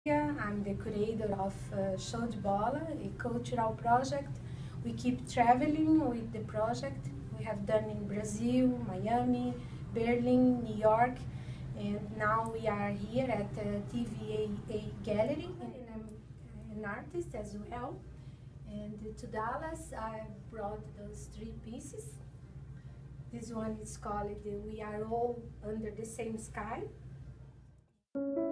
I'm the curator of Show de Bola, a cultural project. We keep traveling with the project. We have done in Brazil, Miami, Berlin, New York, and now we are here at the TVA Gallery. And I'm an artist as well. And to Dallas, I brought those 3 pieces. This one is called We Are All Under the Same Sky.